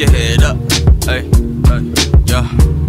your head up. Hey, yo,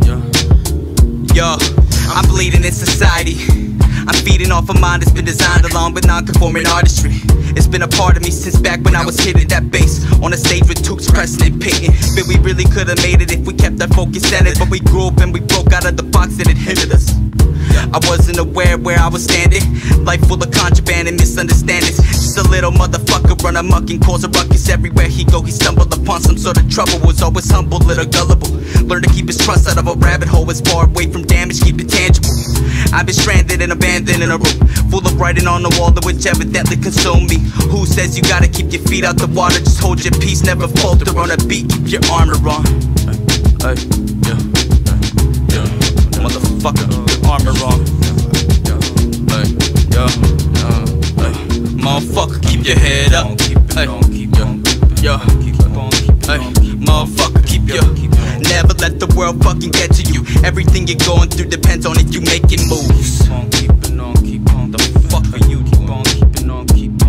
I'm bleeding in society. I'm feeding off a mind that's been designed along with non-conforming artistry. It's been a part of me since back when I was hitting that bass on a stage with Toots, Preston, and Peyton. But we really could've made it if we kept our focus centered. But we grew up and we broke out of the box and it hindered us. I wasn't aware where I was standing. Life full of contraband and misunderstandings. Just a little motherfucker run amok and cause a ruckus. Everywhere he go, he stumbled upon some sort of trouble. Was always humble, little gullible. Learned to keep his trust out of a rabbit hole. As far away from damage, keep it tangible. I've been stranded and abandoned in a room full of writing on the wall that which evidently consumed me. Who says you gotta keep your feet out the water? Just hold your peace, never falter on a beat. Keep your armor on. Hey, yeah, motherfucker, your armor on. Hey, motherfucker, keep your head up. Hey, motherfucker, keep your. Never let the world fucking get to you. Everything you're going through depends on if you making moves. Keep on, the fuck are you? Keep on, keeping on, keep